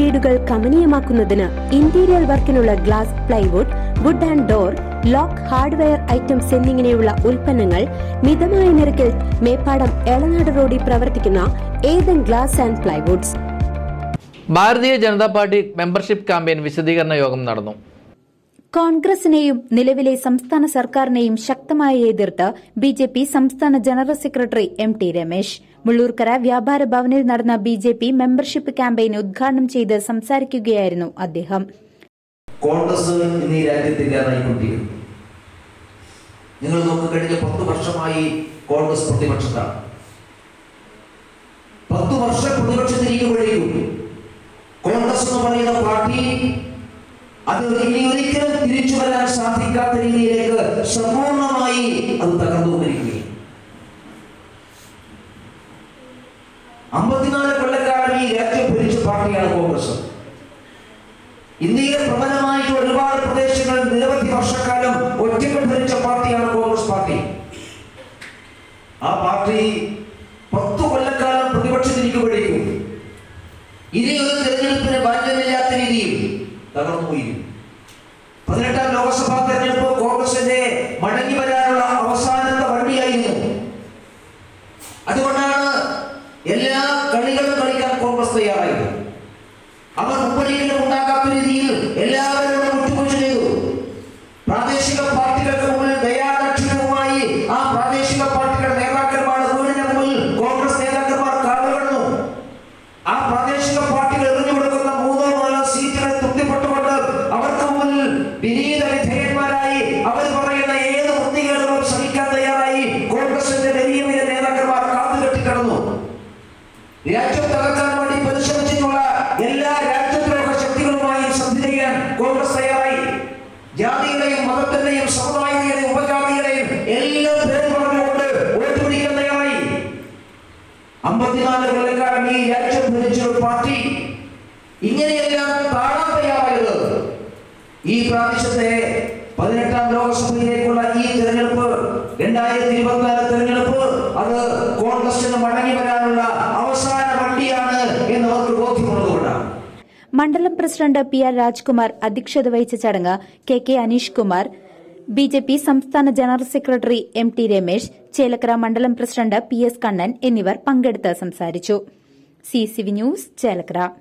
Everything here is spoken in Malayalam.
വീടുകൾ കമനീയമാക്കുന്നതിന് ഇന്റീരിയർ വർക്കിനുള്ള glass, plywood, wood and door, lock, hardware items എന്നിങ്ങനെയുള്ള ഉൽപ്പന്നങ്ങൾ മിതമായ നിരക്കിൽ മേപ്പാടം എളനാട് റോഡിൽ പ്രവർത്തിക്കുന്ന ഏതൻ glass and plywoods. Bharatiya Janata party membership campaign വിശദീകരണ യോഗം നടന്നു. കോൺഗ്രസിനെയും നിലവിലെ സംസ്ഥാന സർക്കാരിനെയും ശക്തമായി എതിർത്ത് ബിജെപി സംസ്ഥാന general secretary MT Ramesh Mullurkara വ്യാപാര ഭവനിൽ നടന്ന ബിജെപി മെമ്പർഷിപ്പ് ക്യാമ്പയിൻ ഉദ്ഘാടനം ചെയ്ത് സംസാരിക്കുകയായിരുന്നു അദ്ദേഹം. കോൺഗ്രസ് ഇന്ന് ഈ രാജ്യത്ത് ഇല്ലാതായിക്കൊണ്ടിരിക്കുന്നു. നിങ്ങൾ നോക്ക്, കഴിഞ്ഞ 10 വർഷമായി കോൺഗ്രസ് പ്രതിപക്ഷത്താണ്. 10 വർഷം പ്രതിപക്ഷത്തിരിക്കുമ്പോഴേക്കും കോൺഗ്രസ് എന്ന് പറയുന്ന പാർട്ടി അത് ഇനി ഒരിക്കലും തിരിച്ചു വരാൻ സാധിക്കാത്ത രീതിയിലേക്ക് സമ്പൂർണമായി അത് തകർന്നുകൊണ്ടിരിക്കുകയാണ്. 54 കൊല്ലക്കാലം ഈ രാജ്യം ഭരിച്ച പാർട്ടിയാണ് കോൺഗ്രസ്. ഇന്ത്യയിലെ പ്രബലമായിട്ട് ഒരുപാട് പ്രദേശങ്ങൾ നിരവധി വർഷക്കാലം ഒറ്റയ്ക്ക് ഭരിച്ച പാർട്ടിയാണ് കോൺഗ്രസ് പാർട്ടി. ആ പാർട്ടി 10 കൊല്ലക്കാലം പ്രതിപക്ഷത്തിരിക്കുമ്പോഴേക്കും ഇനി ഒരു തെരഞ്ഞെടുപ്പിന് ബാധ്യതയില്ലാത്ത രീതിയിൽ തകർന്നുപോയിരുന്നു. 18ാം ലോക്സഭാ തെരഞ്ഞെടുപ്പ് കോൺഗ്രസിന്റെ മടങ്ങി വരാനുള്ള അവസാനത്തെ വണ്ടിയായിരുന്നു. അതുകൊണ്ടാണ് എല്ലാ കളികളും കളിക്കാൻ കോൺഗ്രസ് തയ്യാറായത്. അവർ മുമ്പൊരിക്കലും ഉണ്ടാകാത്ത രീതിയിൽ എല്ലാവരോടും വിട്ടുവീഴ്ച ചെയ്തു. പ്രാദേശിക പാർട്ടികൾക്ക് മുന്നിൽ ദയാദക്ഷിണവുമായി ആ പ്രാദേശിക പാർട്ടികളുടെ നേതാക്കന്മാർ വീടിന് മുന്നിൽ കോൺഗ്രസ് നേതാക്കന്മാർ കാലുകടന്നു. ആ പ്രാദേശിക പാർട്ടികൾ എറിഞ്ഞു കൊടുക്കുന്ന 3-4 സീറ്റുകൾ തൃപ്തിപ്പെട്ടുകൊണ്ട് അവർക്ക് മുന്നിൽ വിനീത വിധേയന്മാരായി അവർ പറയുന്ന ഏത് വൃത്തികളും ശ്രമിക്കാൻ തയ്യാറായി കോൺഗ്രസിന്റെ വലിയ വലിയ നേതാക്കന്മാർ കാത്തുകെട്ടിക്കിടന്നു. രാജ്യം തകർക്കാൻ വേണ്ടി പരിശ്രമിച്ചിട്ടുള്ള എല്ലാ രാജ്യദ്രോഹ ശക്തികളുമായും സന്ധി ചെയ്യാൻ കോൺഗ്രസ് തയ്യാറായി. ജാതിയുടെയും മതത്തിന്റെയും സമുദായത്തിന്റെയും ഉപജാതിയുടെയും എല്ലാ പേര് പറഞ്ഞുകൊണ്ട് വോട്ട് പിടിക്കാൻ തയ്യാറായി. 54 കൊല്ലക്കാലം ഈ രാജ്യം ഭരിച്ച ഒരു പാർട്ടി ഇങ്ങനെയെല്ലാം താഴാൻ തയ്യാറായത് ഈ പ്രാവശ്യത്തെ 18ാം ലോക്സഭയിലേക്കുള്ള ഈ തെരഞ്ഞെടുപ്പ് 2024 തെരഞ്ഞെടുപ്പ് അത് കോൺഗ്രസിന് മടങ്ങി വരാനുള്ള അവസാന വണ്ടിയാണ് എന്ന് അവർക്ക് ബോധ്യമുള്ളതുകൊണ്ടാണ്. മണ്ഡലം പ്രസിഡന്റ് PR രാജ്കുമാർ അധ്യക്ഷത വഹിച്ച ചടങ്ങ് KK അനീഷ് കുമാർ, ബിജെപി സംസ്ഥാന general secretary MT Ramesh, Chelakkara മണ്ഡലം പ്രസിഡന്റ് PS കണ്ണൻ എന്നിവർ പങ്കെടുത്ത് സംസാരിച്ചു. CCV news, Chelakkara.